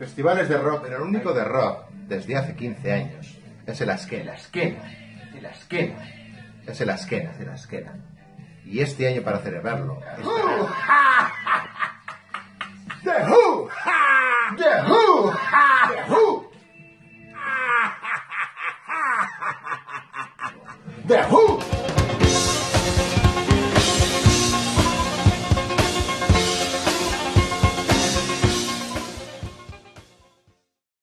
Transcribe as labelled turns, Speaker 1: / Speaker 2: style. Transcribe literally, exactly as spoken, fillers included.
Speaker 1: Festivales de rock, pero el único de rock desde hace quince años es el Asquena.
Speaker 2: La esquena, de la esquena.
Speaker 1: Es el Asquena, de la Asquena. Y este año para celebrarlo.
Speaker 2: The Who, The Who,
Speaker 1: The Who.
Speaker 2: The Who.